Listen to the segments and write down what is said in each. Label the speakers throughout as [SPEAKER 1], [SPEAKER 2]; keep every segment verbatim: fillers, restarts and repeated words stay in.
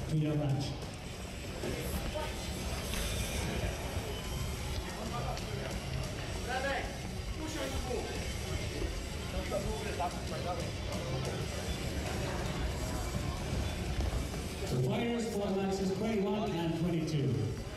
[SPEAKER 1] to your match. The fighters for matches twenty-one and twenty-two.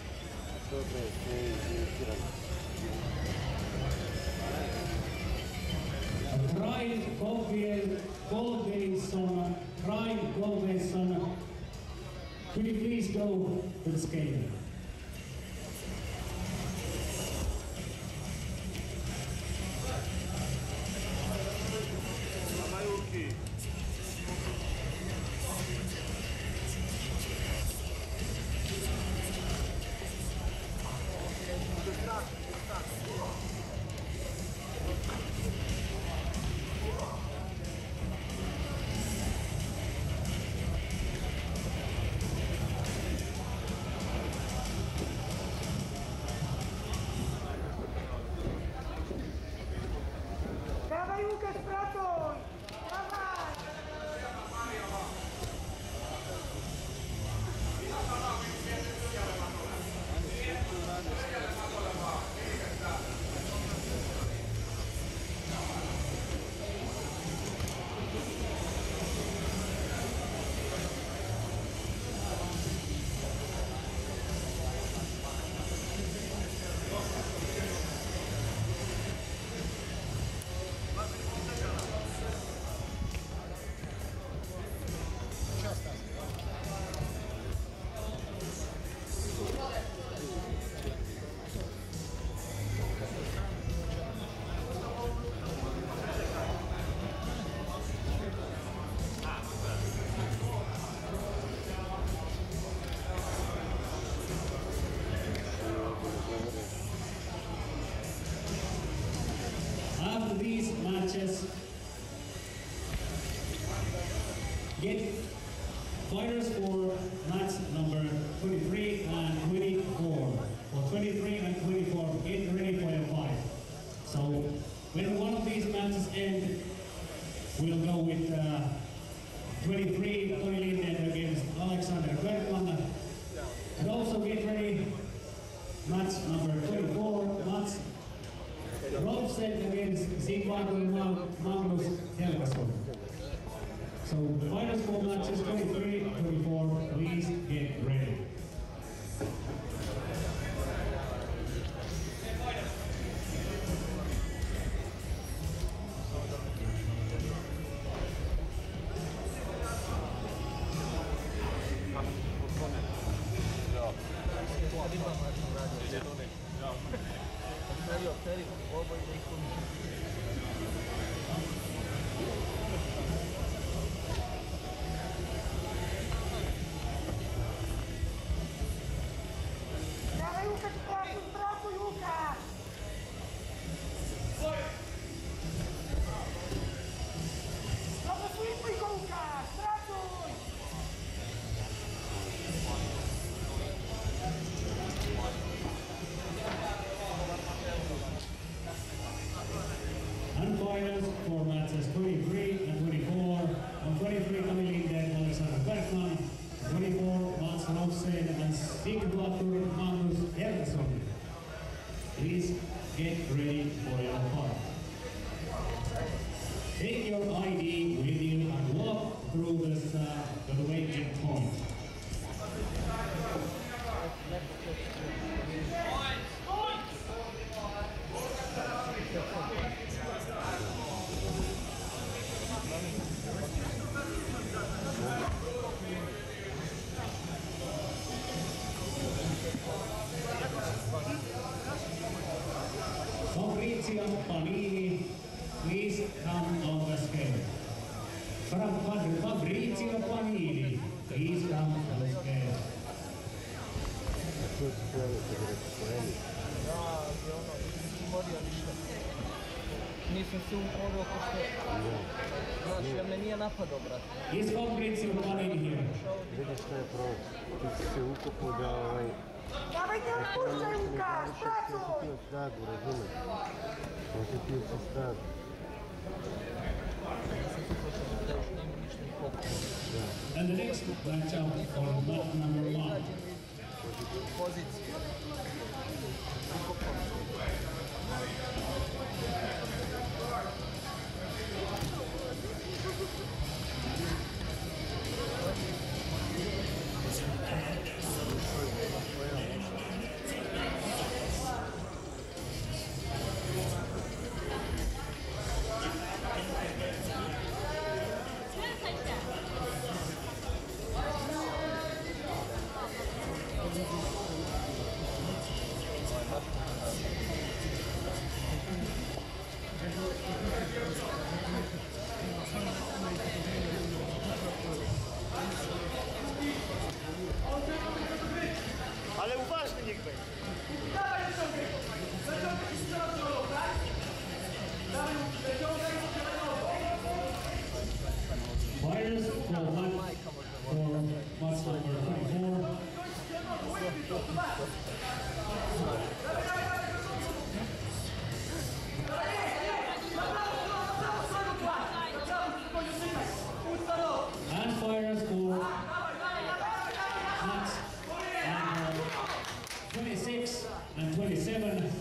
[SPEAKER 1] Pride Goldwason, Pride Goldwason, could you please go to the scale?
[SPEAKER 2] Dawaj Łukasz, pracuj! Dawaj!
[SPEAKER 1] After these matches, get fighters for match number twenty-three and twenty-four. For twenty-three and twenty-four, get ready for your fight. So when one of these matches end, we'll go with uh, twenty-three, Tony Linden against Alexander Bergman. And also get ready, match number twenty-four, match Rolfsen against Sigvardur Magnus Helgason. So the fighters for matches twenty-three, twenty-four, please get ready.
[SPEAKER 3] Serio, serio, vou botar isso comigo.
[SPEAKER 2] Dawaj Łukasz, pracuj, pracuj Łukasz! No to slipuj go Łukasz, pracuj!
[SPEAKER 1] And fighters for matches twenty-three and twenty-four. On twenty-three, Tony Linden, Alexander Bergman. twenty-four, Mats Rolfsen and Sigvardur Magnus Helgason. Please get ready for your fight. Take your I D with you and walk through this, uh, the waiting point. Fabrizio Panini, please come on the scale. Fabrizio Panini, please come on the scale.
[SPEAKER 3] Ja, ono, nisam borio ništa. Nisam se umorio ko što. Znaš, jer me nije napadao, brate.
[SPEAKER 1] Is Fabrizio Panini here?
[SPEAKER 4] Vidiš što je problem? Ti si se ukopao da ovaj...
[SPEAKER 2] Dawaj, nie odpuszczaj Łukasz, pracuj!
[SPEAKER 4] On se snagu, razumiješ? On se pio sa snagu.
[SPEAKER 3] Da još nema ništa.
[SPEAKER 1] And the next matchup for mat number one.
[SPEAKER 3] Pozycję.
[SPEAKER 2] Ale uważny niech będzie.
[SPEAKER 1] Fighters for mat for match number twenty-four. And fighters for match number twenty-six and twenty-seven.